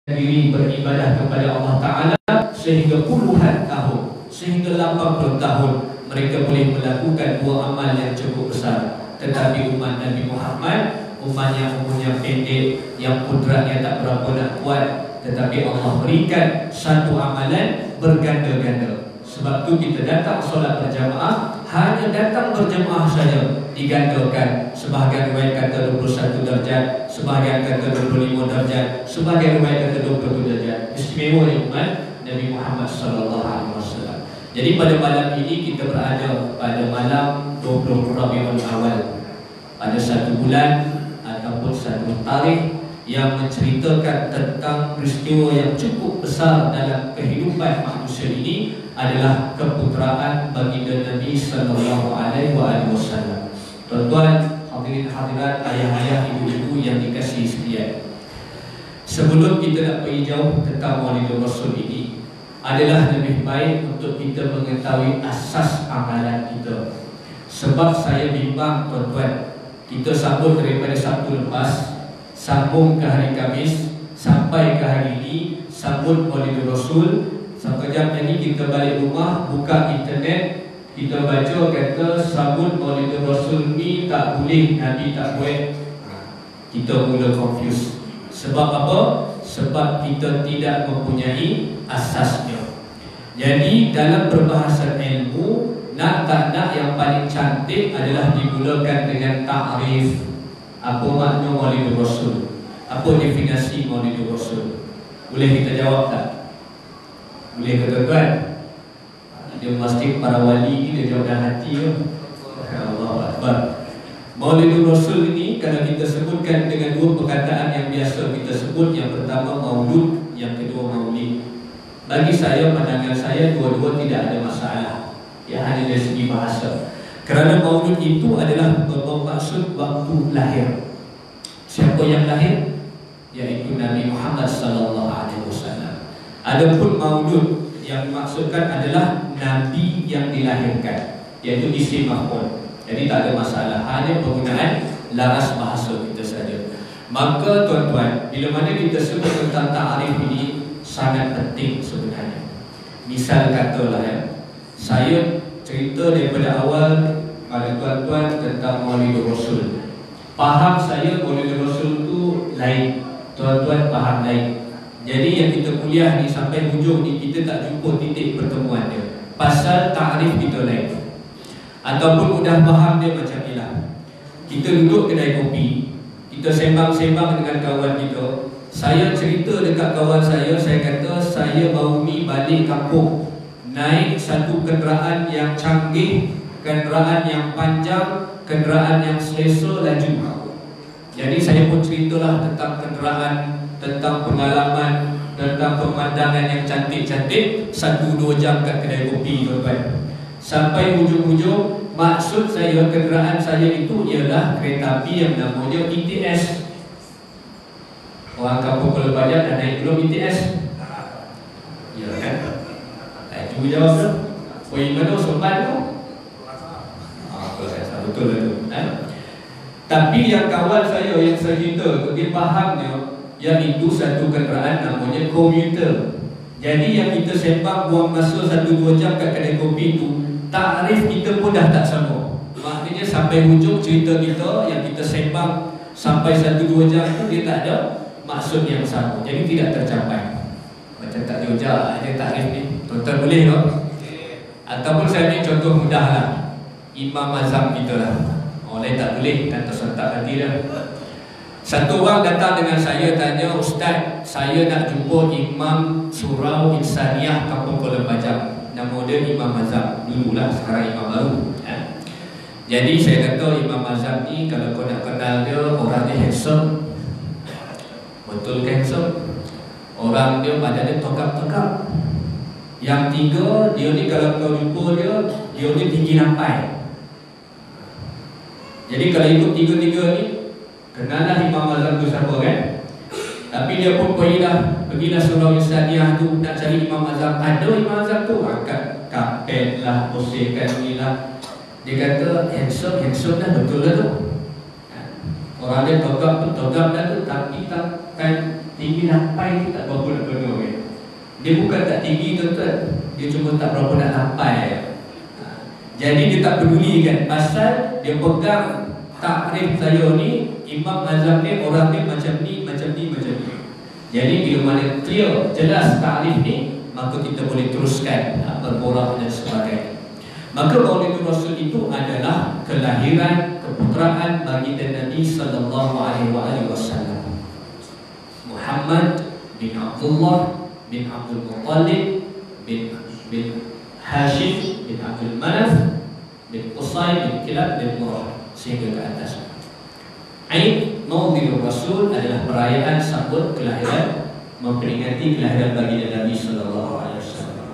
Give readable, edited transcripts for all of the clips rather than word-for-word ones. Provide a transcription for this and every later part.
diri beribadah kepada Allah Ta'ala sehingga puluhan tahun, sehingga 80 tahun mereka boleh melakukan dua amal yang cukup besar. Tetapi umat Nabi Muhammad, umat yang umurnya pendek, yang kudratnya tak berapa nak kuat, tetapi Allah berikan satu amalan berganda-ganda. Sebab tu kita datang solat berjamaah, hanya datang berjamaah saja digandakan. Sebahagian riwayat kata 21 darjat, sebahagian kata 25 darjat, sebahagian riwayat kata 27 darjat. Istimewa umat Nabi Muhammad SAW. Jadi pada malam ini kita berada pada malam 20 Rabiul Awal, pada satu bulan ataupun satu tarikh yang menceritakan tentang peristiwa yang cukup besar dalam kehidupan manusia ini, adalah keputeraan baginda Nabi sallallahu alaihi wasallam. Tuan-tuan, hadirin hadirat, ayah-ayah, ibu-ibu yang dikasihi sekalian, sebelum kita nak pergi jauh tentang Maulidul Rasul ini, adalah lebih baik untuk kita mengetahui asas amalan kita. Sebab saya bimbang tuan-tuan, kita sambung daripada Sabtu lepas, sambung ke hari Khamis, sampai ke hari ini, sambut Maulidul Rasul. Sekejap lagi kita balik rumah, buka internet, kita baca kata sambut Maulidul Rasul ni tak boleh, Nabi tak buat. Kita mula confuse. Sebab apa? Sebab kita tidak mempunyai asasnya. Jadi dalam perbahasan ilmu, nak tak nak yang paling cantik adalah dimulakan dengan ta'rif. Apa makna Maulidul Rasul? Apa definisi Maulidul Rasul? Boleh kita jawab tak? Boleh ke tuan-tuan? Dia mesti para wali ni dia jawab dalam hati ke? Allahu Akbar. Maulidul Rasul ini kalau kita sebutkan dengan dua perkataan yang biasa kita sebut, yang pertama maulud, yang kedua maulid. Bagi saya, pandangan saya, dua-dua tidak ada masalah. Ya, hanya dari segi bahasa. Kerana maulud itu adalah bermaksud waktu lahir. Siapa yang lahir? Yaitu Nabi Muhammad sallallahu alaihi wasallam. Adapun maulud yang dimaksudkan adalah Nabi yang dilahirkan, iaitu isim maf'ul. Jadi tak ada masalah, hanya penggunaan laras bahasa kita saja. Maka tuan-tuan, bila mana kita sebut tentang ta'arif ini sangat penting sebenarnya. Misal katalah saya cerita daripada awal pada tuan-tuan tentang Maulidul Rasul. Faham saya Maulidul Rasul itu lain, tuan-tuan faham lain. Jadi yang kita kuliah ni sampai hujung ni kita tak jumpa titik pertemuan dia. Pasal ta'rif kita lain. Ataupun mudah faham dia macam ni lah. Kita duduk kedai kopi, kita sembang-sembang dengan kawan kita. Saya cerita dekat kawan saya kata saya baru ni balik kampung, naik satu kenderaan yang canggih, kenderaan yang panjang, kenderaan yang selesa laju. Jadi saya pun ceritalah tentang kenderaan, tentang pengalaman, tentang pemandangan yang cantik-cantik 1-2 jam kat kedai kopi tuan-tuan. Sampai hujung-hujung, maksud saya kenderaan saya itu ialah kereta api yang namanya BTS. Orang kampung Pulau Banyak dah naik belum BTS? Ya kan? Cuba jawab tu. Poin mana sopan tu? Betul tu. Tapi yang kawan saya yang cerita, dia fahamnya yang itu satu kenderaan namanya komuter. Jadi yang kita sembang buang masa 1-2 jam kat kedai kopi itu, takrif kita pun dah tak sama. Maknanya sampai hujung cerita kita yang kita sembang sampai 1-2 jam itu dia tak ada maksud yang sama. Jadi tidak tercapai. Macam tak jauh-jauh aja takrif ni. Tuan-tuan boleh tak? Ataupun saya ambil contoh mudah lah, Imam Azam kita lah. Orang lain tak boleh, dan tersentak hati dah. Satu orang datang dengan saya tanya, Ustaz, saya nak jumpa Imam Surau Insaniah Kampung Kuala Bajang. Nama dia Imam Azam. Dululah, sekarang Imam baru. Jadi saya kata Imam Azam ni kalau kau nak kenal dia, orangnya handsome. Betul ke handsome? Orang dia badannya tegap-tegap. Yang tiga, dia ni kalau kau jumpa dia ni tinggi lampai. Jadi kalau ikut tiga-tiga ni, kenallah Imam Azam tu siapa kan? Tapi dia pun pergilah Surau Insaniah tu nak cari Imam Azam. Ada Imam Azam tu, angkat kapet lah, posirkan ni lah. Dia kata handsome dah, betul lah tu. Orang dia tegap dah tu, tapi takkan tinggi sampai itu tak berapa nak penuh kan. Dia bukan tak tinggi tuan-tuan, dia cuma tak berapa nak sampai. Jadi dia tak peduli kan, pasal dia pegang takrif saya ni, Imam Azam ni orang ni macam ni, macam ni, macam ni. Jadi bila mana clear, jelas takrif ni, maka kita boleh teruskan berborak dan sebagainya. Maka Maulid Rasul itu adalah kelahiran, keputeraan baginda Nabi sallallahu alaihi wasallam. Muhammad bin Abdullah bin Abdul Muttalib bin Hashim bin Abdul Manaf bin Qusay bin Kilab bin Murrah sehingga ke atas. Aid Maulid Rasul adalah perayaan sambut kelahiran, memperingati kelahiran baginda Nabi sallallahu alaihi wasallam.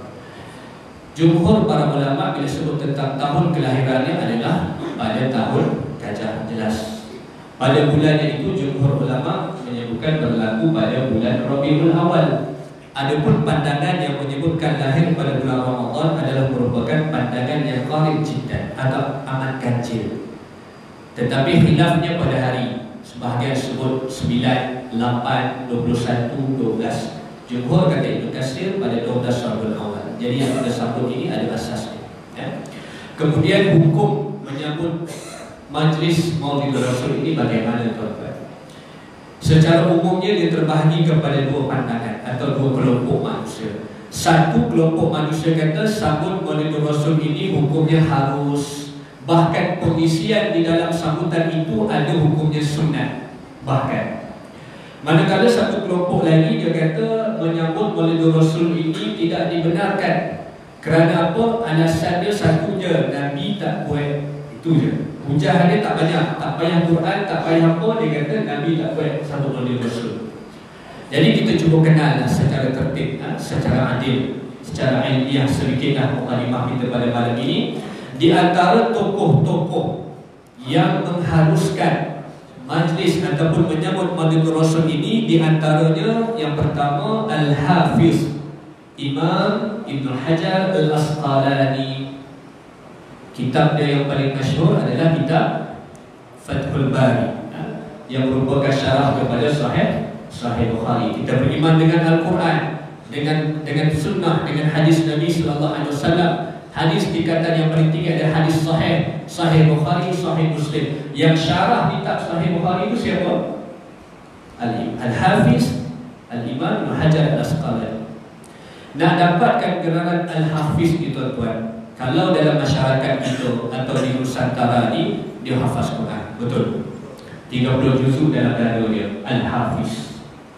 Jumhur para ulama bila sebut tentang tahun kelahirannya adalah pada tahun Gajah, jelas. Pada bulannya itu jumhur ulama menyebutkan berlaku pada bulan Rabiul Awal. Adapun pandangan yang menyebutkan lahir pada bulan Ramadan adalah merupakan pandangan yang qarib jiddan atau amat kancil. Tetapi khilafnya pada hari, sebahagian sebut 9, 8, 21, 12. Jumhur kata Ibnu Katsir pada 12 Rabiul Awal. Jadi yang kita sambut ini ada asasnya ya. Kemudian hukum menyambut majlis Maulid Rasul ini bagaimana tuan-tuan? Secara umumnya dia terbahagi kepada dua pandangan atau dua kelompok manusia. Satu kelompok manusia kata sambut Maulid Rasul ini hukumnya harus, bahkan pengisian di dalam sambutan itu ada hukumnya sunat. Bahkan manakala satu kelompok lagi dia kata menyambut Maulid Rasul ini tidak dibenarkan. Kerana apa? Alasan dia satu je, Nabi tak buat, itu je. Hujah dia tak banyak, tak payah Quran, tak payah apa, dia kata Nabi tak buat sambut Maulid Rasul. Jadi kita cuba kenal secara tertib, secara adil, secara ilmiah sedikitlah mukadimah kita pada malam ini. Di antara tokoh-tokoh yang mengharuskan majlis ataupun menyambut Maulid Rasul ini, di antaranya yang pertama Al-Hafiz Imam Ibn Hajar Al-Asqalani. Kitab dia yang paling masyhur adalah kitab Fathul Bari yang merupakan syarah kepada Sahih Bukhari. Kita beriman dengan Al-Quran, dengan sunnah, dengan hadis Nabi sallallahu alaihi wasallam. Hadis tingkatan yang paling tinggi ada hadis sahih, Sahih Bukhari, Sahih Muslim. Yang syarah kitab Sahih Bukhari itu siapa? Al-Hafiz Al-Imam Ibn Hajar Al-Asqalani. Nak dapatkan gelaran Al-Hafiz itu tuan, kalau dalam masyarakat kita atau di Nusantara ni, dia hafaz Quran, betul. 30 juzuk dalam dada dia, Al-Hafiz.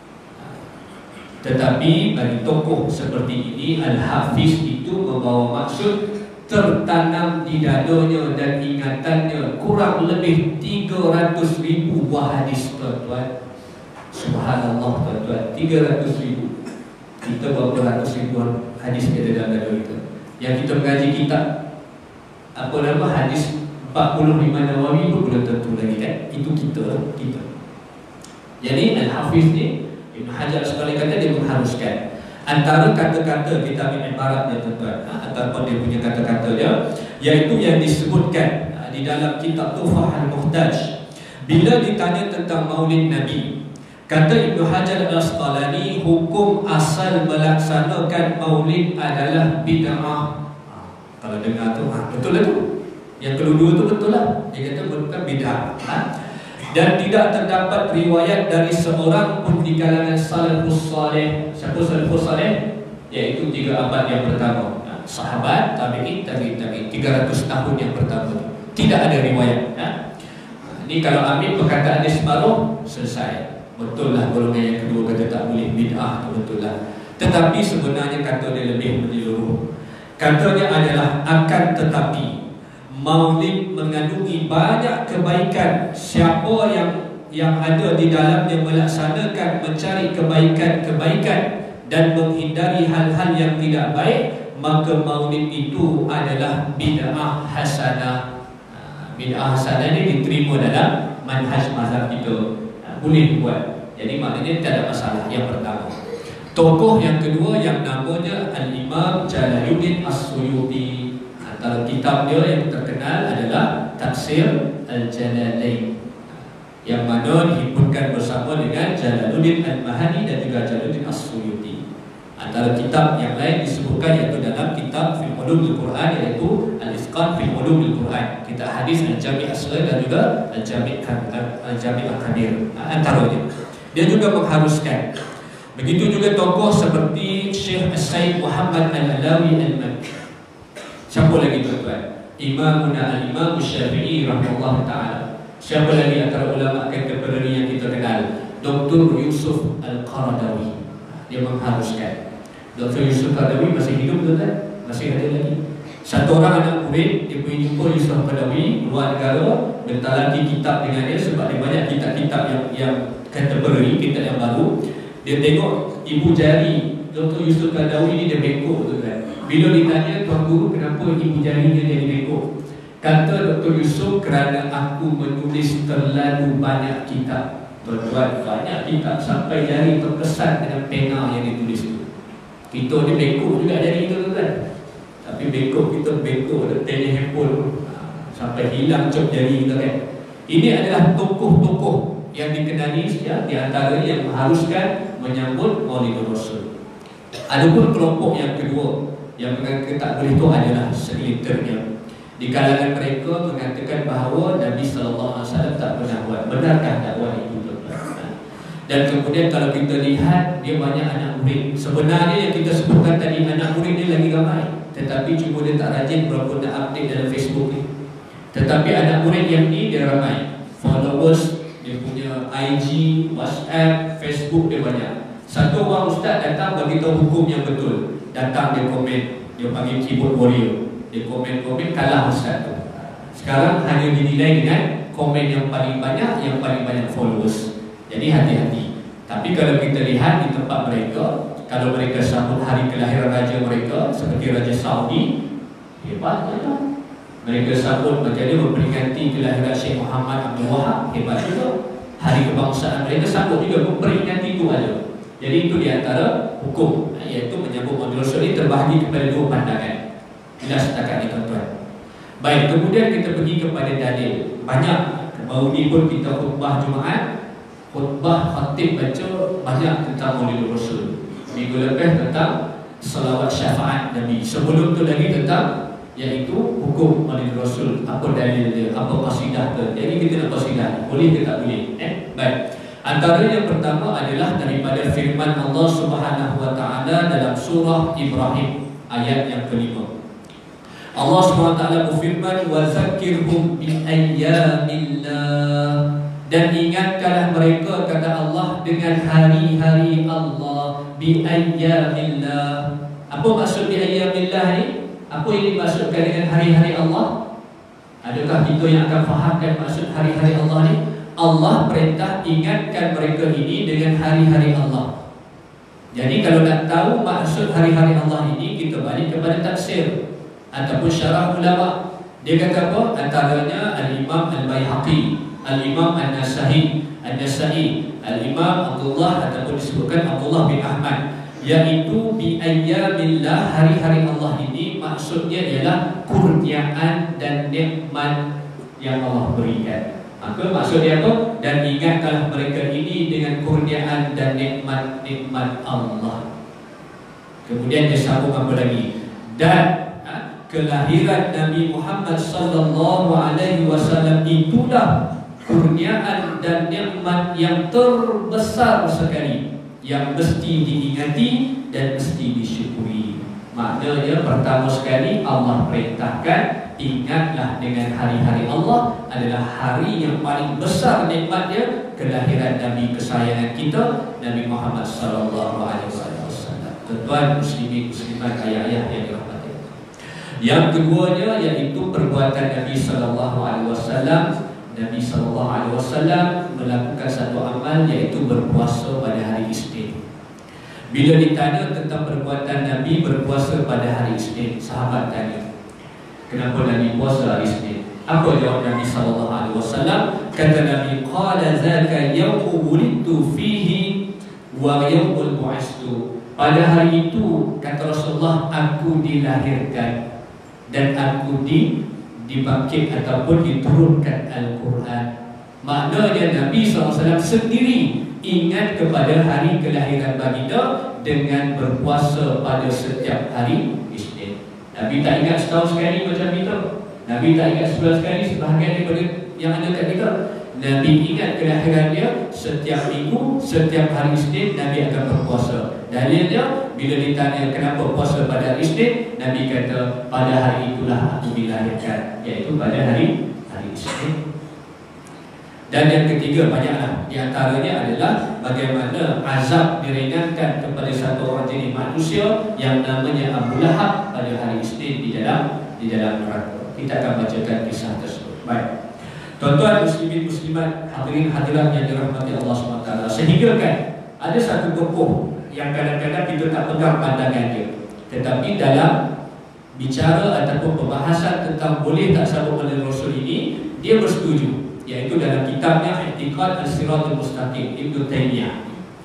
Tetapi bagi tokoh seperti ini, Al-Hafiz itu membawa maksud tertanam di dadanya dan ingatannya kurang lebih 300,000 buah hadis tuan-tuan. Subhanallah tuan-tuan, 300,000. Kita berapa ratus ribuan hadis ada dalam dada kita. Yang kita mengaji kitab apa nama hadis 45 Nawawi pun belum tentu lagi kan. Itu kita. Jadi Al-Hafiz ni Ibn Hajar sekali kata dia mengharuskan antara kata-kata kita ambil ibaratnya tuan-tuan, ataupun dia punya kata-kata dia, iaitu yang disebutkan di dalam kitab Tuhfah Al-Muhtaj. Bila ditanya tentang Maulid Nabi, kata Ibn Hajar Al-Asqalani, hukum asal melaksanakan Maulid adalah bid'ah. Kalau dengar tu, betul lah tu. Yang kedua tu betul lah. Dia kata bukan bid'ah. Dan tidak terdapat riwayat dari seorang pun di kalangan salafus saleh. Siapa salafus saleh? Iaitu 3 abad yang pertama, sahabat, tabi'in, 300 tahun yang pertama. Tidak ada riwayat. Ini kalau ambil perkataan dia separuh, selesai. Betul lah golongan yang kedua kata tak boleh, bid'ah tu betul lah. Tetapi sebenarnya kata dia lebih menyeluruh. Katanya adalah akan tetapi Maulid mengandungi banyak kebaikan. Siapa yang ada di dalamnya melaksanakan, mencari kebaikan-kebaikan dan menghindari hal-hal yang tidak baik, maka Maulid itu adalah bid'ah hasanah. Bid'ah hasanah ini diterima dalam manhaj mazhab kita. Boleh buat. Jadi maknanya tak ada masalah. Yang pertama. Tokoh yang kedua yang namanya Al-Imam Jalaluddin As-Suyuti. Antara kitab dia yang terkenal adalah Tafsir Al-Jalalain. yang mana dihimpunkan bersama dengan Jalaluddin Al-Mahani dan juga Jalaluddin As-Suyuti. Antara kitab yang lain disebutkan iaitu dalam kitab Fil Ulumil Quran, iaitu Al-Itqan Fil Ulumil Quran, kitab hadis Al-Jami' As-Saghir dan juga Al-Jami' Al-Kabir, antaranya. Dia juga mengharuskan. Begitu juga tokoh seperti Syekh As-Said Muhammad Al-Alawi Al-Makki. Siapa lagi tuan-tuan? Imamuna Al-Imam Syafi'i rahimahullah ta'ala. Siapa lagi antara ulama contemporary yang kita kenal? Dr. Yusuf Al-Qaradawi. Dia mengharuskan. Dr. Yusuf Al-Qaradawi masih hidup tuan-tuan? Masih ada lagi. Satu orang anak murid, dia pergi jumpa Yusuf Al-Qaradawi luar negara, bertalaki kitab dengan dia sebab dia banyak kitab-kitab yang contemporary, kitab yang baru. Dia tengok ibu jari Dr. Yusuf Al-Qaradawi ni dia bengkok tuan-tuan. Bila ditanya tuan guru kenapa ibu jarinya jadi bengkok, kata Dr. Yusuf, kerana aku menulis terlalu banyak kitab. Tuan-tuan, banyak kitab sampai jari terkesan dengan pena yang ditulis itu. Kita ni bengkok juga jari kita tuan-tuan. Tapi bengkok kita bengkok detailnya handphone sampai hilang cop jari kita kan. Ini adalah tokoh-tokoh yang dikenali ya, di antara yang mengharuskan menyambut Maulidul Rasul. Adapun kelompok yang kedua yang mengatakan tak boleh itu adalah segelintirnya. Di kalangan mereka mengatakan bahawa Nabi SAW tak pernah buat. Benarkah dakwah itu tuan-tuan? Dan kemudian kalau kita lihat, dia banyak anak murid. Sebenarnya yang kita sebutkan tadi, anak murid dia lagi ramai, tetapi cuma dia tak rajin berapa nak update dalam Facebook ni. Tetapi anak murid yang ni dia ramai. Followers, dia punya IG, WhatsApp, Facebook dia banyak. Satu orang ustaz datang bagi tahu hukum yang betul, datang dia komen, dia panggil keyboard warrior. Dia komen-komen kalah ustaz tu. Sekarang hanya dinilai dengan komen yang paling banyak followers. Jadi hati-hati. Tapi kalau kita lihat di tempat mereka, kalau mereka sambut hari kelahiran raja mereka seperti Raja Saudi, hebatnya lah. Mereka sambut macam dia memperingati kelahiran Syekh Muhammad Abdul Wahab, hebat juga. Hari kebangsaan mereka sambut juga, memperingati itu aja. Jadi itu di antara hukum, iaitu menyambut Maulidul Rasul ini terbahagi kepada dua pandangan. Jelas setakat ni tuan-tuan. Baik, kemudian kita pergi kepada dalil. Banyak, baru ni pun kita khutbah Jumaat, khutbah khatib baca banyak tentang Maulidul Rasul. Minggu lepas tentang salawat syafaat Nabi. Sebelum tu lagi tentang iaitu hukum Maulidul Rasul, apa dalil dia, apa qasidah dia. Jadi kita nak qasidah, boleh ke tak boleh? Baik. Antara yang pertama adalah daripada firman Allah Subhanahu wa taala dalam surah Ibrahim ayat yang kelima. Allah SWT berfirman, وَذَكِّرْهُمْ بِأَيَّامِ اللَّهِ, dan ingatkanlah mereka, kata Allah, dengan hari-hari Allah. بِأَيَّامِ اللَّهِ. Apa maksud بِأَيَّامِ اللَّهِ ni? Apa yang dimaksudkan dengan hari-hari Allah? Adakah kita yang akan fahamkan maksud hari-hari Allah ni? Allah perintah ingatkan mereka ini dengan hari-hari Allah. Jadi kalau nak tahu maksud hari-hari Allah ini, kita balik kepada tafsir ataupun syarah ulama. Dia kata apa? Antaranya Al-Imam Al-Baihaqi, Al-Imam An-Nasai, Al-Imam Abdullah ataupun disebutkan Abdullah bin Ahmad, iaitu bi ayyamillah, hari-hari Allah ini maksudnya ialah kurniaan dan nikmat yang Allah berikan. Maka maksudnya apa? Dan ingatkanlah mereka ini dengan kurniaan dan nikmat-nikmat Allah. Kemudian dia sambung apa lagi? Dan kelahiran Nabi Muhammad sallallahu alaihi wasallam itulah kurniaan dan nikmat yang terbesar sekali, yang mesti diingati dan mesti disyukuri. Maknanya pertama sekali Allah perintahkan, ingatlah dengan hari-hari Allah adalah hari yang paling besar nikmatnya, kelahiran Nabi kesayangan kita, Nabi Muhammad sallallahu alaihi wasallam. Tuan-tuan muslimin muslimat, ayah-ayah yang dirahmati. Yang keduanya iaitu perbuatan Nabi sallallahu alaihi wasallam. Nabi sallallahu alaihi wasallam melakukan satu amal, iaitu berpuasa pada hari Isnin. Bila ditanya tentang perbuatan Nabi berpuasa pada hari Isnin, sahabat tanya, kenapa Nabi puasa hari Isnin? Apa jawab Nabi sallallahu alaihi wasallam? Kata Nabi, qala zaka yawmu wulidtu fihi wa yawmul bu'istu. Pada hari itu, kata Rasulullah, aku dilahirkan dan aku dibangkit ataupun diturunkan Al-Quran. Maknanya Nabi SAW sendiri ingat kepada hari kelahiran baginda dengan berpuasa pada setiap hari Isnin. Nabi tak ingat setahun sekali macam kita. Nabi tak ingat sebulan sekali sebahagian daripada yang ada kat kita. Nabi ingat kelahiran dia setiap minggu, setiap hari Isnin Nabi akan berpuasa. Dalilnya bila ditanya kenapa puasa pada hari Isnin, Nabi kata pada hari itulah aku dilahirkan, iaitu pada hari Isnin. Dan yang ketiga, banyaklah, di antaranya adalah bagaimana azab diringankan kepada satu orang jenis manusia yang namanya Abu Lahab pada hari Isnin di dalam neraka. Kita akan bacakan kisah tersebut. Baik, tuan-tuan muslimin muslimat, hadirin hadirat yang dirahmati Allah SWT, sehingga kan ada satu tokoh yang kadang-kadang kita tak pegang pandangan dia, tetapi dalam bicara ataupun pembahasan tentang boleh tak sambung oleh Rasul ini, dia bersetuju, iaitu dalam kitabnya I'tiqad As-Siratul Mustaqim, Ibnu Taimiyah.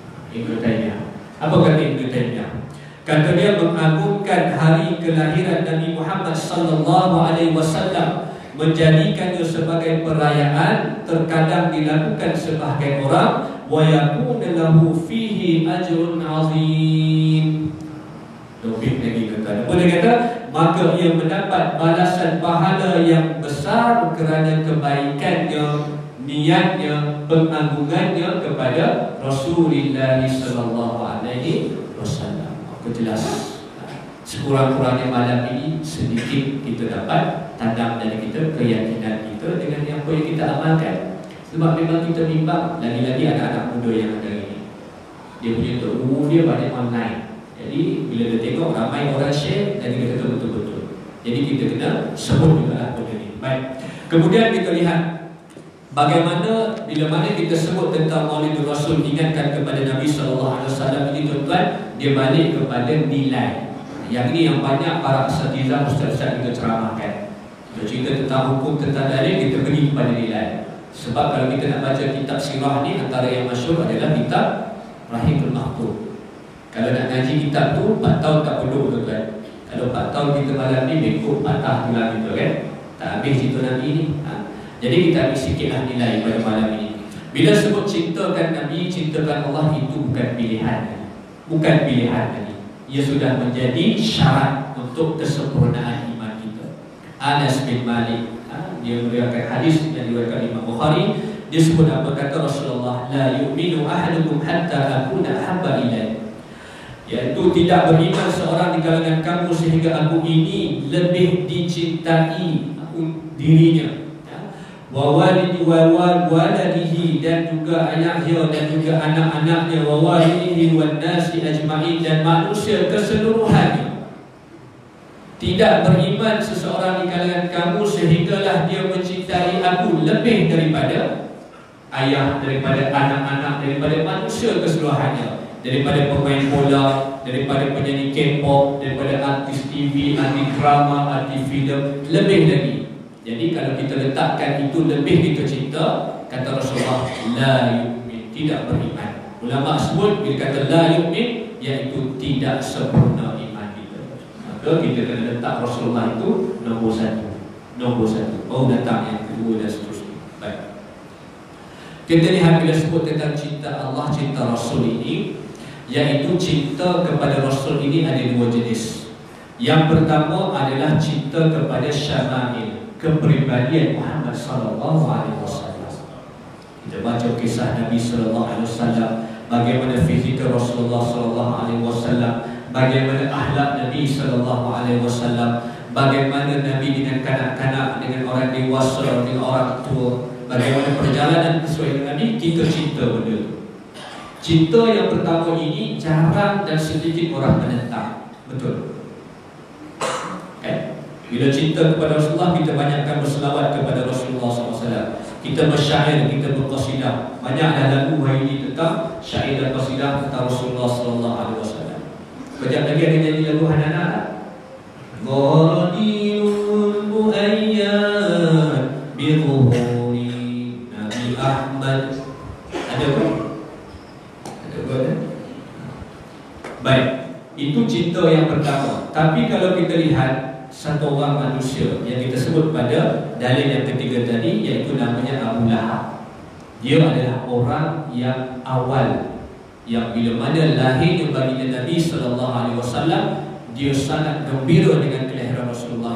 Apa kata Ibnu Taimiyah? Kata dia mengagungkan hari kelahiran Nabi Muhammad sallallahu alaihi wasallam, menjadikannya sebagai perayaan, terkadang dilakukan sebahagian orang, wa yakunu lahu fihi ajrun azim. Topik lagi kata. Apa dia kata? Maka ia mendapat balasan pahala yang besar kerana kebaikannya, niatnya, pengagungannya kepada Rasulullah sallallahu alaihi wasallam. Aku jelas sekurang-kurangnya malam ini sedikit kita dapat tandang dari kita keyakinan kita dengan apa yang kita amalkan. Sebab memang kita bimbang, lagi-lagi anak-anak muda yang ada ini, dia punya ilmu dia banyak online. Jadi bila dia tengok ramai orang share, dan dia kata betul-betul. Jadi kita kena sebut juga lah benda ni. Baik. Kemudian kita lihat bagaimana bila mana kita sebut tentang Maulidul Rasul, ingatkan kepada Nabi SAW ini, tuan-tuan, dia balik kepada nilai. Yang ini yang banyak para asatizah, ustaz-ustaz kita ceramahkan. Kita cerita tentang hukum, tentang dalil, kita pergi kepada nilai. Sebab kalau kita nak baca kitab sirah ni, antara yang masyhur adalah kitab Rahimul Mahfuz. Kalau nak ngaji kitab tu 4 tahun tak perlu, tuan-tuan. Kalau 4 tahun kita malam ni bengkok patah tulang kita kan, tak habis cerita Nabi ni. Jadi kita ambil sikitlah nilai pada malam ini. Bila sebut cintakan Nabi, cintakan Allah, itu bukan pilihan. Bukan pilihan lagi. Ia sudah menjadi syarat untuk kesempurnaan iman kita. Anas bin Malik, dia meriwayatkan hadis yang diriwayatkan Imam Bukhari. Dia sebut apa kata Rasulullah, la yu'minu ahadukum hatta akuna ahabba ilaihi, iaitu tidak beriman seorang di kalangan kamu sehingga aku ini lebih dicintai dirinya, wa waladihi, dan juga ayahnya, dan juga anak-anaknya, wa walidihi wan nasi ajma'in, dan manusia keseluruhannya. Tidak beriman seseorang di kalangan kamu sehinggalah dia mencintai aku lebih daripada ayah, daripada anak-anak, daripada manusia keseluruhannya, daripada pemain bola, daripada penyanyi K-pop, daripada artis TV, artis drama, artis filem, lebih lagi. Jadi kalau kita letakkan itu lebih kita cinta, kata Rasulullah, la yu'min, tidak beriman. Ulama sebut bila kata la yu'min, iaitu tidak sempurna iman kita. Maka kita kena letak Rasulullah itu nombor satu. Baru datang yang kedua dan seterusnya. Baik. Kita lihat bila sebut tentang cinta Allah, cinta Rasul ini, iaitu cinta kepada Rasul ini ada dua jenis. Yang pertama adalah cinta kepada syama'il, kepribadian Muhammad sallallahu alaihi wasallam. Kita baca kisah Nabi sallallahu alaihi wasallam, bagaimana fizikal Rasulullah sallallahu alaihi wasallam, bagaimana akhlak Nabi sallallahu alaihi wasallam, bagaimana Nabi dengan kanak-kanak, dengan orang dewasa, dengan orang tua, bagaimana perjalanan sesuai dengan Nabi. Kita cinta benda itu. Cinta yang pertama ini jarang dan sedikit orang menentang. Betul? Bila cinta kepada Rasulullah, kita banyakkan berselawat kepada Rasulullah SAW. Kita bersyair, kita berqasidah. Banyaklah lagu hari ini tentang syair dan qasidah tentang Rasulullah SAW. Sekejap lagi ada nyanyi lagu anak-anak. Ghadirul mu'ayyad biruhuri Nabi Ahmad. Ada apa? Ada apa? Baik, itu cinta yang pertama. Tapi kalau kita lihat satu orang manusia yang kita sebut pada dalil yang ketiga tadi, iaitu namanya Abu Lahab. Dia adalah orang yang awal, yang bila mana lahirnya baginda Nabi SAW, dia sangat gembira dengan kelahiran Rasulullah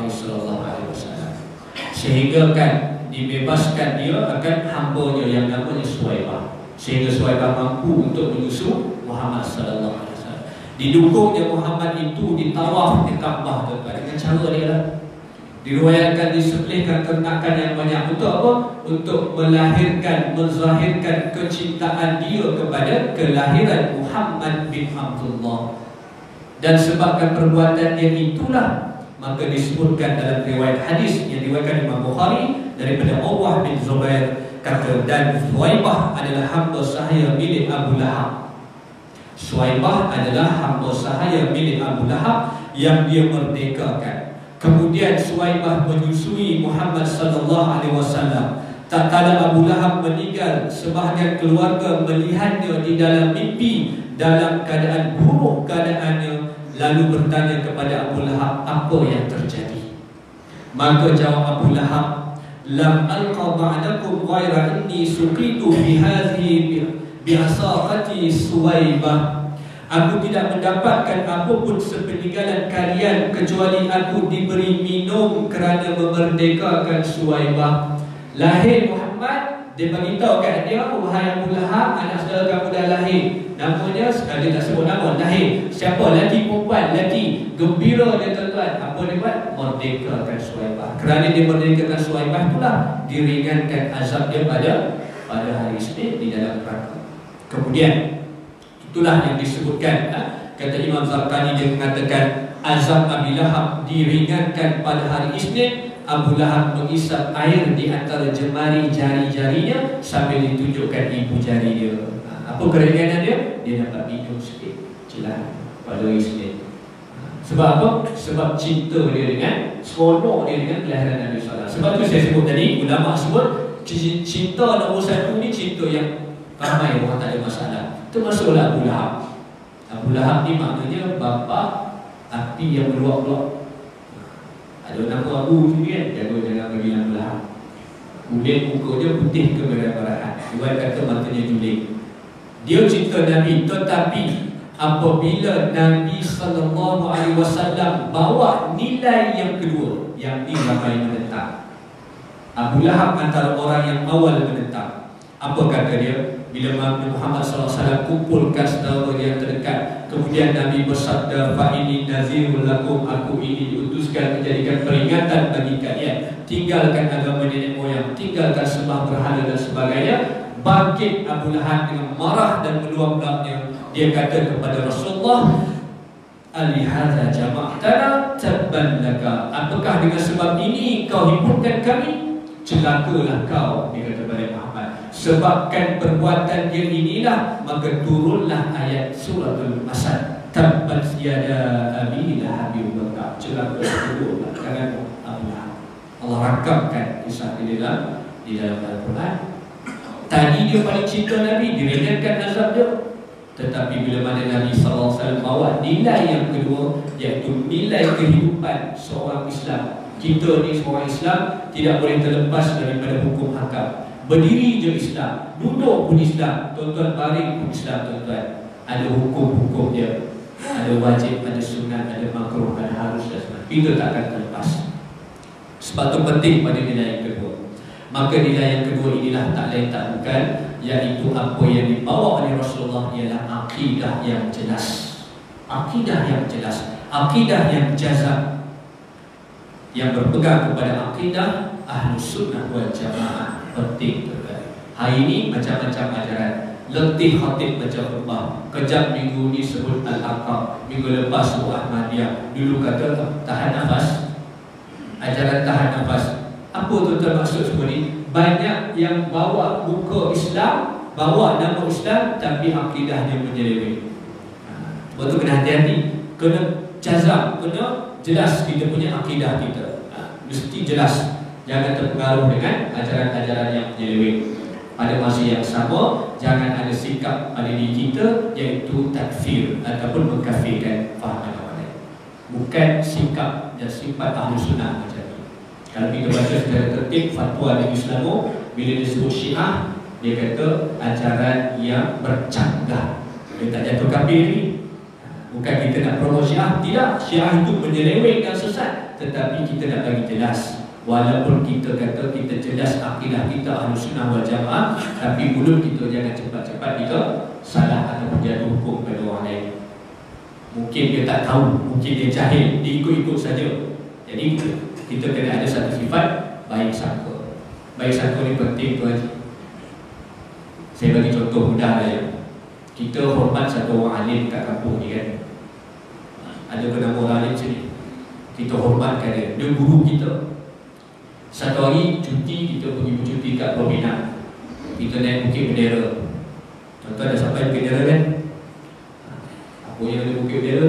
SAW, sehingga kan dibebaskan dia akan hambanya yang namanya Suwaibah, sehingga Suwaibah mampu untuk menyusul Muhammad SAW. Didukungnya Muhammad itu ditawaf di Kaabah dengan cara dia lah. Diriwayatkan disembelihkan ternakan yang banyak. Untuk apa? Untuk melahirkan, menzahirkan kecintaan dia kepada kelahiran Muhammad bin Abdullah. Dan sebabkan perbuatan dia itulah, maka disebutkan dalam riwayat hadis yang diriwayatkan Imam Bukhari daripada Urwah bin Zubair, kata, dan Suwaibah adalah hamba sahaya milik Abu Lahab. Suwaibah adalah hamba sahaya milik Abu Lahab yang dia merdekakan. Kemudian Suwaibah menyusui Muhammad SAW. Tak kala Abu Lahab meninggal, sebahagian keluarga melihatnya di dalam mimpi dalam keadaan buruk keadaannya, lalu bertanya kepada Abu Lahab apa yang terjadi. Maka jawab Abu Lahab, lam alqa ba'dakum ghaira inni suqitu bihadhihi bi'asaqati Suwaibah. Aku tidak mendapatkan apapun sepeninggalan kalian kecuali aku diberi minum kerana memerdekakan Suwaibah. Lahir Muhammad, dia beritahu kat dia, wahai Abu Lahab, anak saudara kamu dah lahir. Namanya, dia tak sebut nama, lahir. Siapa? Lelaki, perempuan, lelaki. Gembira dia tuan-tuan. Apa dia buat? Merdekakan Suwaibah. Kerana dia merdekakan Suwaibah itulah diringankan azab dia pada hari Isnin di dalam neraka. Kemudian itulah yang disebutkan, kata Imam Zarqani, dia mengatakan azab Abu Lahab diringankan pada hari Isnin. Abu Lahab mengisap air di antara jemari jari-jarinya sambil ditunjukkan ibu jari dia. Apa keringanan dia? Dia dapat minum sikit celah pada hari Isnin. Sebab apa? Sebab cinta dia dengan, seronok dia dengan kelahiran Nabi SAW. Sebab tu saya sebut tadi, ulama sebut cinta nombor satu ni cinta yang ramai orang tak ada masalah. Termasuklah Abu Lahab. Abu Lahab ni maknanya bapa api yang meluap-luap. Ada nama Abu sini kan, jangan bagi Abu Lahab. Kulit muka dia putih kemerah-merahan. Dia kata matanya juling. Dia cinta Nabi, tetapi apabila Nabi SAW bawa nilai yang kedua, yang ni ramai menentang. Abu Lahab antara orang yang awal menentang. Apa kata dia? Bila Nabi Muhammad SAW kumpulkan saudara yang terdekat, kemudian Nabi bersabda, fa'ini nazirul lakum, aku ini diutuskan menjadikan peringatan bagi kalian. Tinggalkan agama nenek moyang, tinggalkan sembah berhala dan sebagainya. Bangkit Abu Lahab dengan marah dan meluap-luapnya. Dia kata kepada Rasulullah, alihadza jama'tana tabban laka, apakah dengan sebab ini kau himpunkan kami? Celakalah kau, dia kata kepada Muhammad. Sebabkan perbuatan dia inilah, maka turunlah ayat suratul Asad, tabbat yada abi lahabi wa tab. Celaka turunlah tangan Abu Lahab. Allah rakamkan kisah di dalam Al-Quran. Tadi dia paling cinta Nabi, diringankan azab dia. Tetapi bila mana Nabi SAW bawa nilai yang kedua, iaitu nilai kehidupan seorang Islam. Kita ni seorang Islam tidak boleh terlepas daripada hukum hakam. Berdiri je Islam, duduk pun Islam, tuan-tuan, baring pun Islam, tuan-tuan. Ada hukum-hukum dia, ada wajib, ada sunat, ada makruh, ada harus dan sebagainya. Kita tak akan terlepas. Sebab itu penting pada nilai yang kedua. Maka nilai yang kedua inilah tak lain tak bukan, iaitu apa yang dibawa oleh Rasulullah ialah akidah yang jelas. Akidah yang jelas, akidah yang jazam, yang berpegang kepada akidah Ahlus Sunnah wal Jamaah. Penting tuan-tuan. Hari ini macam-macam ajaran. Letih khatib baca khutbah. Kejap minggu ni sebut Al-Aqab, minggu lepas sebut Ahmadiyah. Dulu kata tahan nafas, ajaran tahan nafas. Apa tuan-tuan maksud semua ni? Banyak yang bawa muka Islam, bawa nama Islam, tapi akidahnya menyeleweng. Sebab tu kena hati-hati. Kena jazam, kena jelas kita punya akidah kita. Mesti jelas. Jangan terpengaruh dengan ajaran-ajaran yang menyeleweng. Pada masa yang sama, jangan ada sikap pada diri kita iaitu takfir ataupun mengkafirkan fahaman orang lain. Bukan sikap dan sifat Ahlu Sunnah macam ni. Kalau kita baca secara tertib fatwa Negeri Selangor, bila disebut Syiah, Dia kata ajaran yang bercanggah. Dia tak jatuh kafir ni. Bukan kita nak promosi Syiah, tidak. Syiah itu menyeleweng dan sesat, tetapi kita nak bagi jelas. Walaupun kita kata kita jelas akidah kita Ahlussunnah wal Jamaah, tapi mulut kita jangan cepat-cepat kita salah atau menjatuh hukum pada orang lain. Mungkin dia tak tahu, mungkin dia jahil, dia ikut-ikut saja. Jadi kita kena ada satu sifat baik sangka. Baik sangka ni penting tu Haji. Saya bagi contoh mudah lah ya. Kita hormat satu orang alim kat kampung ni kan. Ada bernama orang alim sini, kita hormatkan dia. Dia guru kita. Satu hari cuti, kita pergi bercuti kat Pulau Pinang. Kita naik Bukit Bendera. Tuan-tuan dah sampai Bukit Bendera kan? Apa yang ada Bukit Bendera?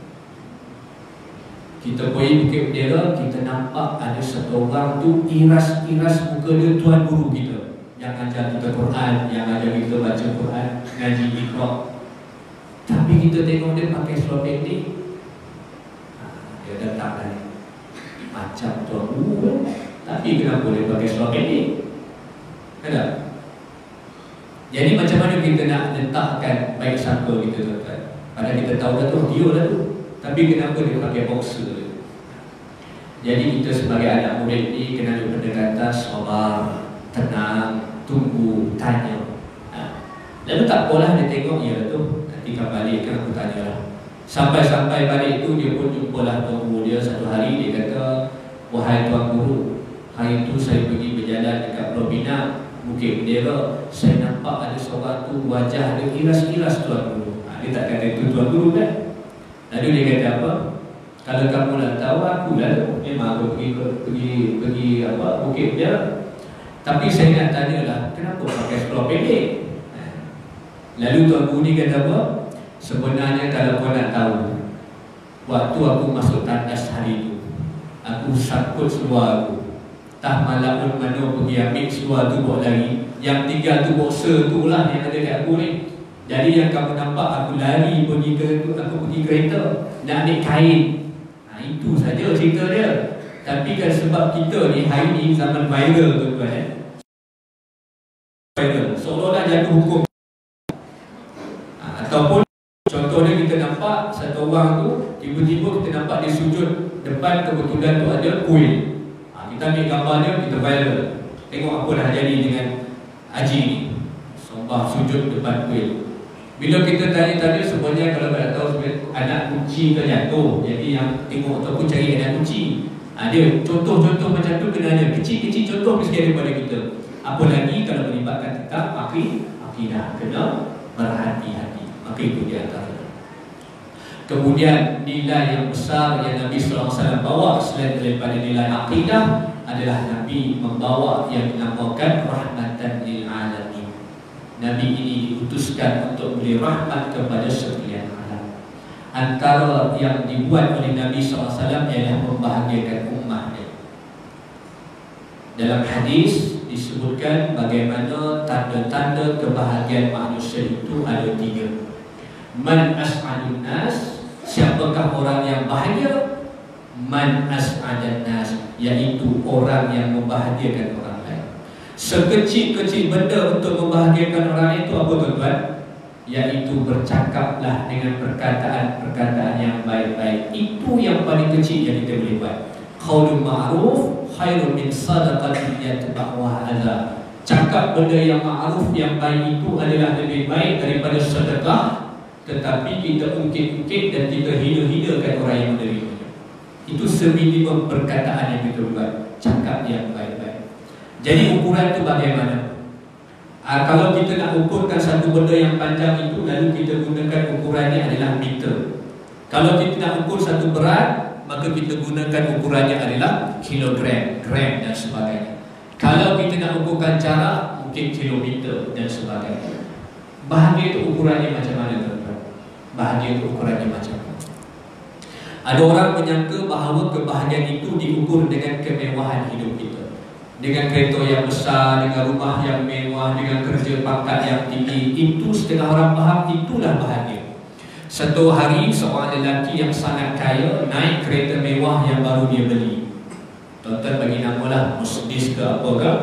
Kita pergi Bukit Bendera, kita nampak ada satu orang tu iras-iras muka dia tuan guru kita, yang ajar kita Quran, yang ajar kita baca Quran, ngaji Iqra. Tapi kita tengok dia pakai seluar pendek. Dia datang lagi macam tuan guru kan? Tapi kenapa dia pakai seluar pendek? Kan? Jadi macam mana kita nak letakkan baik sangka kita tuan-tuan? Padahal kita tahu dah tu, dia lah tu. Tapi kenapa dia pakai boxer? Jadi kita sebagai anak murid ni kena ada pendekatan sabar, tenang, tunggu, tanya. Lalu tak apalah dia tengok, ya tu, nanti kan balik kan aku tanya lah. Sampai-sampai balik tu dia pun jumpalah tuan guru dia satu hari. Dia kata, wahai tuan guru, hari tu saya pergi berjalan dekat Pulau Pinang, Bukit Bendera, saya nampak ada seorang tu wajah dia iras-iras tuan guru. Dia tak kata itu tuan guru kan. Lalu dia kata apa? Kalau kamu nak tahu, aku lah memang aku pergi Bukit Bendera. Tapi saya nak tanya lah, kenapa pakai seluar pendek? Lalu tuan guru ni kata apa? Sebenarnya kalau kau nak tahu, waktu aku masuk tandas hari itu, aku sangkut seluar aku. Tak malapun mana pergi ambil seluar tu bawa lari. Yang tiga tu boxer tu lah yang ada kat aku ni. Jadi yang kamu nampak aku lari pergi ke, aku pergi kereta nak ambil kain. Itu saja cerita dia. Tapi kan sebab kita ni hari ni zaman viral tuan-tuan, viral, seolah-olah jatuh hukum. Ataupun contohnya kita nampak satu orang tu, tiba-tiba kita nampak dia sujud depan, kebetulan tu ada kuil. Kita ambil gambar dia, kita viral. Tengok apa dah jadi dengan Haji ni, sombah sujud depan kuil. Bila kita tanya-tanya, sebenarnya kalau tak tahu sebenarnya anak kucing terjatuh. Jadi yang tengok ataupun cari anak kucing, dia contoh-contoh macam tu kena ada. Kecil-kecil contoh mesti ada pada kita. Apa lagi kalau melibatkan tentang akidah, kena berhati-hati. Maka itu di antara. Kemudian nilai yang besar yang Nabi SAW bawa selain daripada nilai akidah adalah Nabi membawa yang dinamakan rahmatan lil alamin. Nabi ini diutuskan untuk beri rahmat kepada sekalian alam. Antara yang dibuat oleh Nabi SAW ialah membahagiakan umatnya. Dalam hadis disebutkan bagaimana tanda-tanda kebahagiaan manusia itu ada 3. Man as'adun nas, siapakah orang yang bahagia? Man as'adan nas, iaitu orang yang membahagiakan orang lain. Sekecil-kecil benda untuk membahagiakan orang lain itu apa tuan-tuan? Iaitu bercakaplah dengan perkataan-perkataan yang baik-baik. Itu yang paling kecil yang kita boleh buat. Qaulun ma'ruf khairun min sadaqatin yatba'uha adza. Cakap benda yang ma'ruf, yang baik itu adalah lebih baik daripada sedekah, tetapi kita ungkit-ungkit dan kita hina-hinakan orang yang menerimanya. Itu seminimum perkataan yang kita buat, cakap yang baik-baik. Jadi ukuran itu bagaimana? Kalau kita nak ukurkan satu benda yang panjang itu, lalu kita gunakan ukurannya adalah meter. Kalau kita nak ukur satu berat, maka kita gunakan ukurannya adalah kilogram, gram dan sebagainya. Kalau kita nak ukurkan jarak, mungkin kilometer dan sebagainya. Bahagia itu ukurannya macam mana tuan-tuan? Bahagia itu ukurannya macam mana? Ada orang menyangka bahawa kebahagiaan itu diukur dengan kemewahan hidup kita, dengan kereta yang besar, dengan rumah yang mewah, dengan kerja pangkat yang tinggi. Itu setengah orang faham itulah bahagia. Satu hari seorang lelaki yang sangat kaya naik kereta mewah yang baru dia beli. Tuan-tuan bagi namalah Mercedes ke apa ke.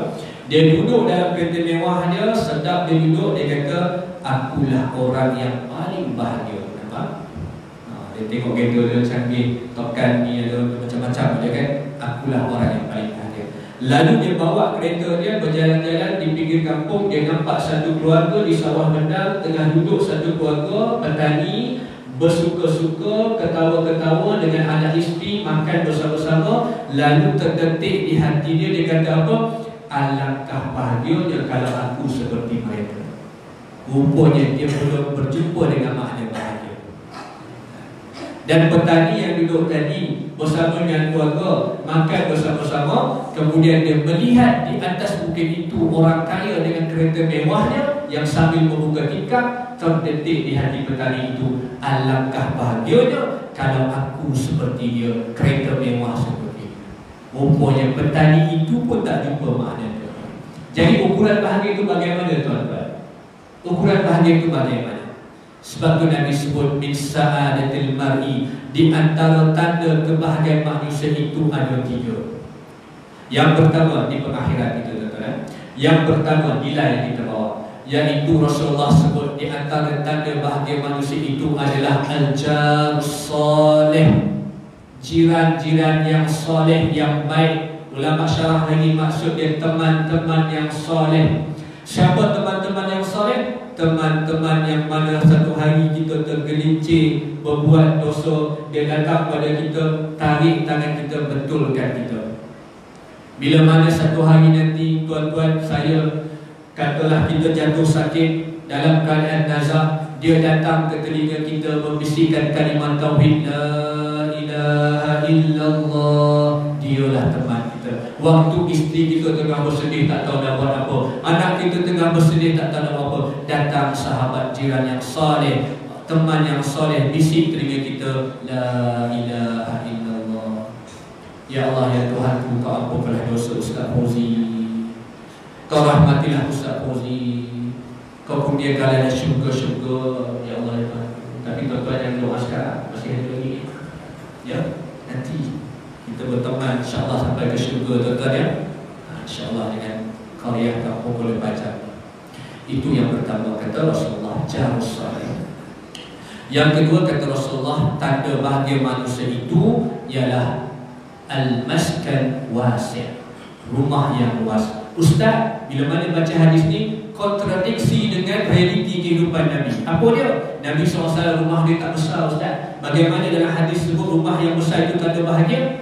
Dia duduk dalam kereta mewah dia, sedap dia duduk, dia kata akulah orang yang paling bahagia. Nampak? Dia tengok kereta dia canggih, tokan ni ada macam-macam je kan. Akulah orang yang paling bahagia. Lalu dia bawa kereta dia berjalan-jalan di pinggir kampung. Dia nampak satu keluarga di sawah mendang, tengah duduk satu keluarga petani, bersuka-suka, ketawa-ketawa dengan anak isteri, makan bersama-sama. Lalu terdetik di hati dia, dia kata apa? Alangkah bahagianya kalau aku seperti mereka. Rupanya dia belum berjumpa dengan makna bahagia. Dan petani yang duduk tadi bersama dengan keluarga, makan bersama-sama, kemudian dia melihat di atas bukit itu orang kaya dengan kereta mewahnya yang sambil membuka tikar. Terdetik di hati petani itu, alangkah bahagianya kalau aku seperti dia, kereta mewah seperti dia. Rupanya petani itu pun tak jumpa makna dia. Jadi ukuran bahagia itu bagaimana tuan-tuan? Ukuran bahagia itu bagaimana? Sebab tu Nabi sebut min sa'adatil mar'i, di antara tanda kebahagiaan manusia itu ada 3. Yang pertama di pengakhiran itu tuan-tuan. Yang pertama nilai yang kita bawa, yaitu Rasulullah sebut di antara tanda bahagia manusia itu adalah al-jar salih, jiran-jiran yang soleh, yang baik. Ulama syarah lagi maksud dia teman-teman yang soleh. Siapa teman-teman yang soleh? Teman-teman yang mana satu hari kita tergelincir berbuat dosa, dia datang pada kita, tarik tangan kita, betulkan kita. Bila mana satu hari nanti tuan-tuan saya, katalah kita jatuh sakit dalam keadaan nazar, dia datang ke telinga kita membisikkan kalimat tauhid la ilaha illallah, dialah teman kita. Waktu isteri kita tengah bersedih tak tahu nak buat apa, anak kita tengah bersedih tak tahu nak buat apa, datang sahabat jiran yang soleh, teman yang soleh, bisik telinga kita la ilaha illallah. Ya Allah, ya Tuhanku, Kau ampunkanlah dosa Ustaz Fauzi, Kau rahmatilah Ustaz Fauzi, Kau kurniakanlah syurga-syurga, ya Allah ya Tuhan. Tapi tuan-tuan yang doa sekarang masih ada lagi. Ya, nanti kita berteman insya-Allah sampai ke syurga tuan-tuan ya. Insya-Allah dengan karya kamu boleh baca. Itu yang pertama kata Rasulullah, jarus salih. Yang kedua kata Rasulullah, tanda bahagia manusia itu ialah al-maskan wasi', rumah yang luas. Ustaz, bila mana baca hadis ni kontradiksi dengan realiti kehidupan Nabi. Apa dia? Nabi SAW rumah dia tak besar Ustaz. Bagaimana dalam hadis sebut rumah yang besar itu tanda bahagia?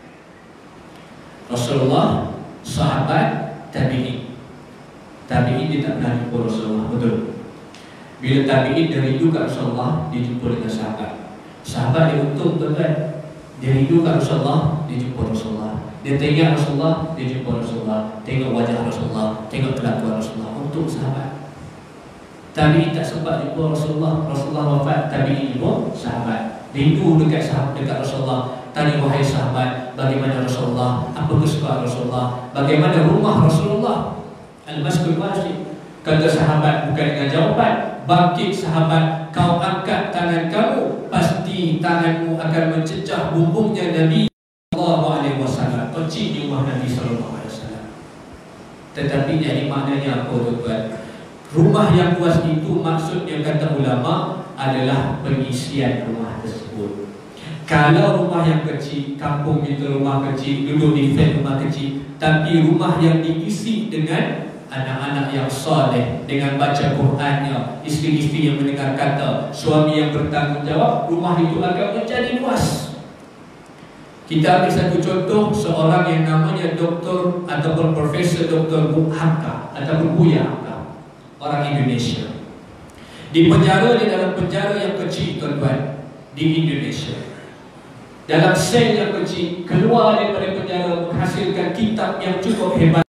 Rasulullah, sahabat, tabi'in. Tabi'in dia tak pernah jumpa Rasulullah, betul? Bila tabi'in dia rindu kat Rasulullah, dia jumpa dengan sahabat. Sahabat dia untung tuan-tuan. Dia rindu kat Rasulullah, dia jumpa Rasulullah. Dia tengok Rasulullah, dia jumpa Rasulullah. Tengok wajah Rasulullah, tengok kelakuan Rasulullah. Untuk sahabat. Tabi'in tak sempat jumpa Rasulullah, Rasulullah wafat, tabi'in jumpa sahabat. Rindu dekat sahabat, dekat Rasulullah. Tanya wahai sahabat, bagaimana Rasulullah? Apa kesukaan Rasulullah? Bagaimana rumah Rasulullah? Al-Masjid Wasi'. Kata sahabat bukan dengan jawapan. Bangkit sahabat, kau angkat tangan kamu, pasti tanganmu akan mencecah bumbungnya Nabi sallallahu alaihi wasallam. Kecil di rumah Nabi sallallahu alaihi wasallam. Tetapi jadi maknanya apa tuan-tuan? Rumah yang luas itu maksudnya kata ulama adalah pengisian rumah tersebut. Kalau rumah yang kecil, kampung kita rumah kecil, duduk di flat rumah kecil, tapi rumah yang diisi dengan anak-anak yang soleh, dengan baca Qurannya, isteri-isteri yang mendengar kata, suami yang bertanggungjawab, rumah itu akan menjadi luas. Kita ambil satu contoh, seorang yang namanya doktor ataupun profesor Dr. Hamka ataupun Buya Hamka, orang Indonesia. Di penjara, di dalam penjara yang kecil tuan-tuan, di Indonesia. Dalam sel yang kecil, keluar daripada penjara menghasilkan kitab yang cukup hebat.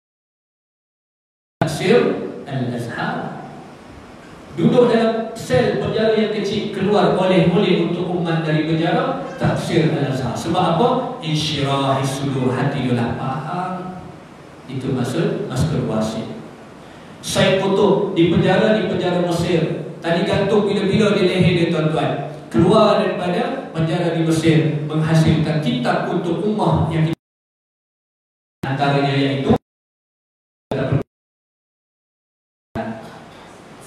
Tafsir Al-Azhar. Duduk dalam sel penjara yang kecil, keluar oleh-oleh untuk umat dari penjara, Tafsir Al-Azhar. Sebab apa? Insyirahi sudur, hati dia faham. Itu maksud Maskur Wasi'. Said Qutb di penjara Mesir. Tadi gantung bila-bila di leher dia tuan-tuan. Keluar daripada penjara di Mesir, menghasilkan kitab untuk ummah yang kita, antaranya iaitu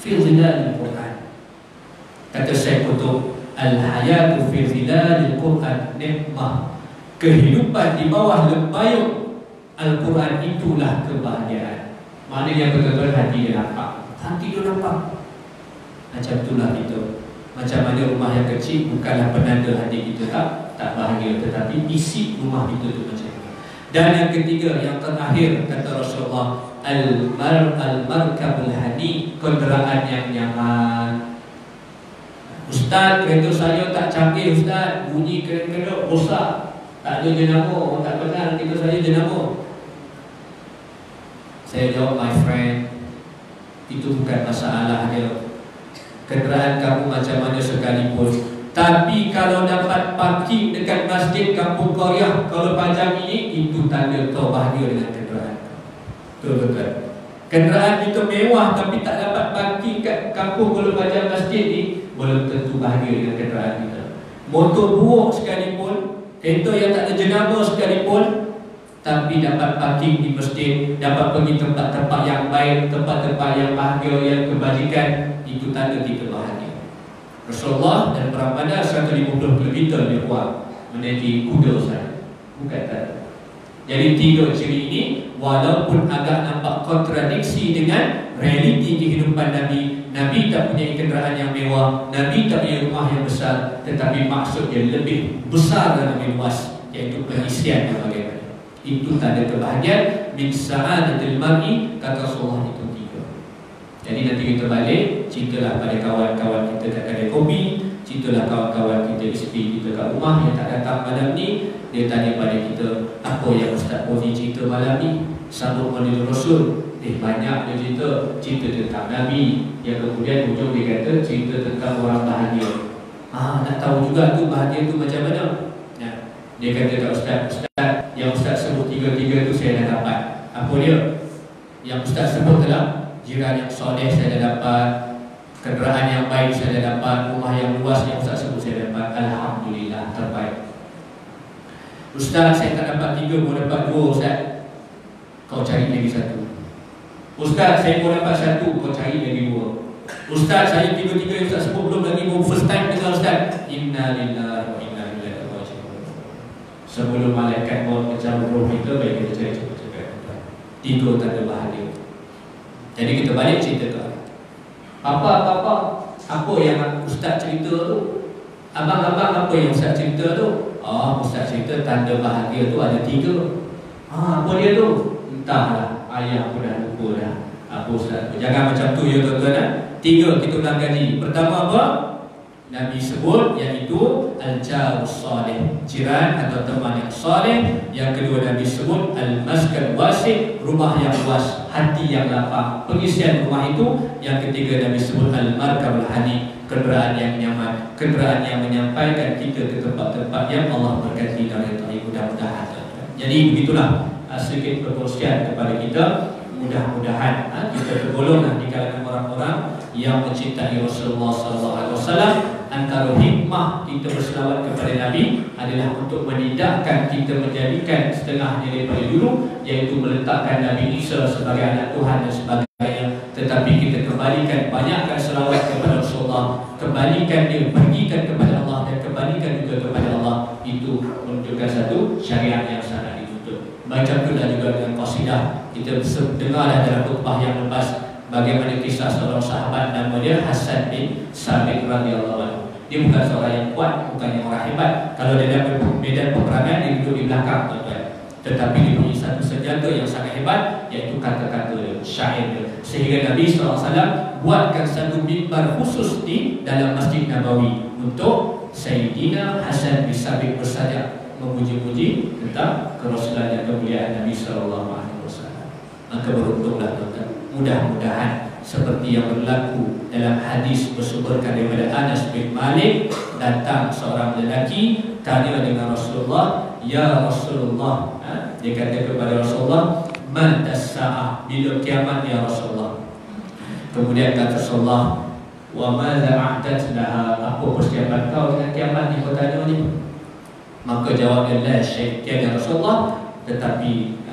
fi zilalil Quran. Kata Syekh Qutb, al-hayatu fi zilalil Quran nikmah. Kehidupan di bawah lembayung Al-Quran itulah kebahagiaan. Maknanya betul-betul hati dia nampak. Hati dia nampak. Macam itulah kita. Macam mana rumah yang kecil bukanlah penanda hati kita tak bahagia, tetapi isi rumah kita tu macam ni. Dan yang ketiga, yang terakhir, kata Rasulullah, al-markabul hani, kenderaan yang nyaman. Ustaz, kereta saya tak canggih Ustaz, bunyi kereta rosak, tak ada jenama, tak kenal kereta saya jenama. Saya jawab, my friend, itu bukan masalah dia. Kenderaan kamu macam mana sekalipun, tapi kalau dapat parking dekat masjid Kampung Korea kalau pajak ini, itu tanda kau bahagia dengan kenderaan. Betul-betul. Kenderaan itu mewah tapi tak dapat parking kat Kampung kalau pajak masjid ni, belum tentu bahagia dengan kenderaan kita. Motor buruk sekalipun, kereta yang tak ada jenama sekalipun, tapi dapat parking di masjid, dapat pergi tempat-tempat yang baik, tempat-tempat yang bahagia, yang kebajikan, itu tanda kita bahagia. Rasulullah dan perang Badar 150 km dia buat menaiki kuda saya, bukan tanda. Jadi tiga ciri ini walaupun agak nampak kontradiksi dengan realiti kehidupan Nabi. Nabi tak punya kenderaan yang mewah, Nabi tak punya rumah yang besar, tetapi maksudnya lebih besar dan lebih luas, iaitu pengisian yang bagaimana. Itu tanda kebahagiaan. Min sa'adatil mar'i, kata Rasulullah, itu tiga. Jadi nanti kita balik, ceritalah pada kawan-kawan kita kat kedai kopi, ceritalah kawan-kawan kita, isteri kita kat rumah yang tak datang malam ni. Dia tanya pada kita, apa yang Ustaz Boni cerita malam ni? Sambut Maulid Rasul. Banyak dia cerita tentang Nabi, yang kemudian hujung dia kata cerita tentang orang bahagia. Nak tahu juga tu bahagia tu macam mana? Dia kata kat Ustaz, yang Ustaz sebut tiga-tiga tu saya dah dapat. Apa dia? Yang Ustaz sebut adalah jiran yang soleh saya dah dapat, kenderaan yang baik saya dah dapat, rumah yang luas yang Ustaz sebut saya dapat. Alhamdulillah, terbaik. Ustaz, saya tak dapat tiga, mau dapat dua Ustaz. Kau cari lagi satu. Ustaz, saya mau dapat satu, kau cari lagi dua. Ustaz, saya tiga-tiga yang Ustaz sebut belum lagi, mau first time dengar Ustaz. Inna lillahi wa inna ilaihi raji'un. Sebelum malaikat maut mencabut roh kita, baik kita cari cepat-cepat. Tiga tanda bahagia. Jadi kita balik cerita tu. Apa yang Ustaz cerita tu? Abang-abang, apa yang Ustaz cerita tu? Ustaz cerita tanda bahagia tu ada tiga. Apa dia tu? Entahlah, ayah pun dah lupa dah. Apa Ustaz? Jangan macam tu ya tuan-tuan. Tiga kita ulang kaji. Pertama apa? Nabi sebut, iaitu al-jarus salih, jiran atau teman yang saleh. Yang kedua Nabi sebut al-maskan wasi', rumah yang luas, hati yang lapang, pengisian rumah itu. Yang ketiga Nabi sebut al-markabul hani, kenderaan yang nyaman, kenderaan yang menyampaikan kita ke tempat-tempat yang Allah berkati dan yang mudah-mudahan. Jadi begitulah sedikit perkongsian kepada kita. Mudah-mudahan kita tergolong di kalangan orang-orang yang mencintai Rasulullah SAW. Antara hikmah kita berselawat kepada Nabi adalah untuk menidakkan kita menjadikan setengahnya daripada dulu, iaitu meletakkan Nabi Isa sebagai anak Tuhan dan sebagainya. Tetapi kita kembalikan, banyakkan selawat kepada Rasulullah, kembalikan dia, pergikan kepada Allah dan kembalikan juga kepada Allah. Itu menunjukkan satu syariat yang sangat dituntut. Macam itulah juga dengan qasidah. Kita dengarlah dalam khutbah yang lepas bagaimana kisah seorang sahabat nama dia Hasan bin Sabit radhiyallahu anhu. Dia bukan seorang yang kuat, bukan yang orang hebat. Kalau dia dalam medan peperangan, dia duduk di belakang tuan-tuan. Tetapi dia punya satu senjata yang sangat hebat, iaitu kata-kata syair dia. Sehingga Nabi SAW buatkan satu mimbar khusus di dalam Masjid Nabawi untuk Sayyidina Hasan bin Sabit bersaja memuji-muji tentang kerasulan dan kemuliaan Nabi SAW. Maka beruntunglah tuan-tuan. Mudah-mudahan seperti yang berlaku dalam hadis bersumberkan daripada Anas bin Malik, datang seorang lelaki tanya dengan Rasulullah, ya Rasulullah, dia kata kepada Rasulullah, matas sa'ah, bila kiamat ya Rasulullah. Kemudian kata Rasulullah, wa madza a'dat laha, apa persiapan kau dengan kiamat ni, kau tanya ni? Maka jawabnya la syai' ya Rasulullah, tetapi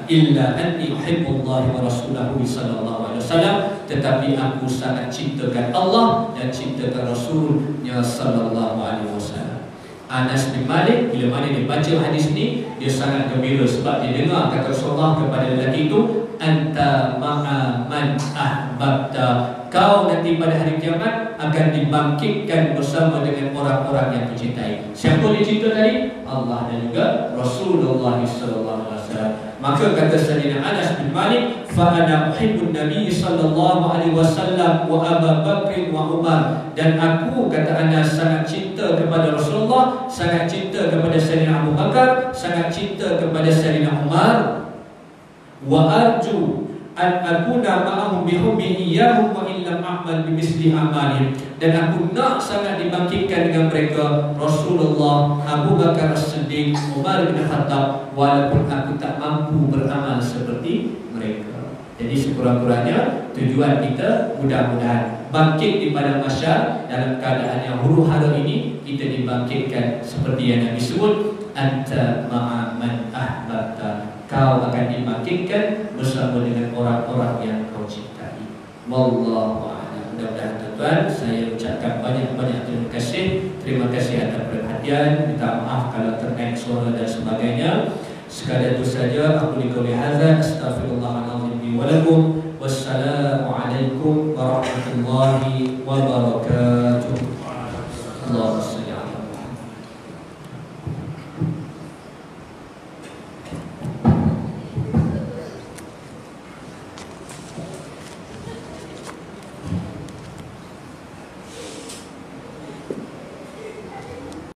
illa anni uhibbullahi wa rasulahu sallallahu alaihi wasallam, tetapi aku sangat cintakan Allah dan cintakan Rasulnya sallallahu alaihi wasallam. Anas bin Malik bila mana dia baca hadis ni, dia sangat gembira sebab dia dengar kata Rasulullah kepada lelaki itu, anta ma'a man ahbabta, kau nanti pada hari kiamat akan dibangkitkan bersama dengan orang-orang yang dicintai. Siapa dia cinta tadi? Allah dan juga Rasulullah sallallahu alaihi wasallam. Maka kata Sayyidina Anas bin Malik, fa ana uhibbun nabiy sallallahu alaihi wasallam wa Abu Bakr wa Umar, dan aku kata Anas sangat cinta kepada Rasulullah, sangat cinta kepada Sayyidina Abu Bakar, sangat cinta kepada Sayyidina Umar. Wa arju an akuna ma'ahum bihubbi iyyahum wa illam a'mal bimisli amalihim, dan aku nak sangat dibangkitkan dengan mereka, Rasulullah, Abu Bakar As-Siddiq, Umar bin Khattab, walaupun aku tak mampu beramal seperti mereka. Jadi sekurang-kurangnya tujuan kita mudah-mudahan bangkit di pada mahsyar dalam keadaan yang huru-hara ini, kita dibangkitkan seperti yang Nabi sebut, anta ma'a man ahbabta, kau akan dibangkitkan bersama dengan orang-orang yang kau cintai. Wallahu a'lam. Mudah-mudahan tuan-tuan, saya ucapkan banyak-banyak terima kasih. Terima kasih atas perhatian. Minta maaf kalau terkait suara dan sebagainya. Sekadar itu saja. Aku liqauli hadza astaghfirullahaladzim wa lakum. Wassalamualaikum warahmatullahi wabarakatuh.